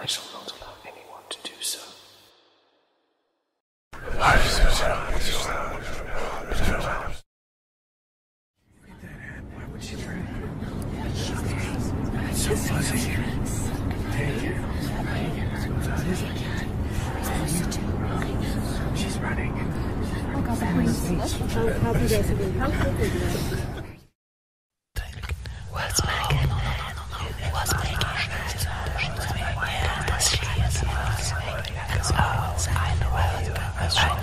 I shall not allow anyone to do so. Why would she wear it? It's so fuzzy. She's running. What's Megan? What's Megan? Yeah, das Lied. Oh, I know you. I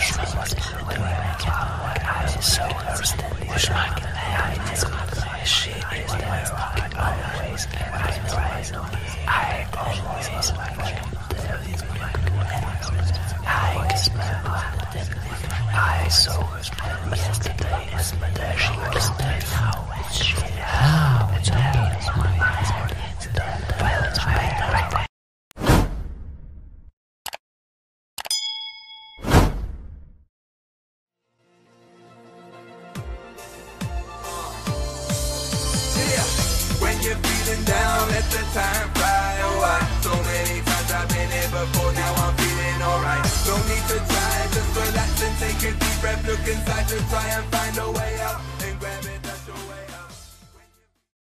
so understand. What's Megan? She is there always, and I always like there is I smell I saw her yesterday, but she was there. How is she? How is my heart? When you're feeling down, let the time fly away. So many times I've been here before, now I'm feeling alright. No need to try, just relax and take a deep breath. Look inside to try and find a way.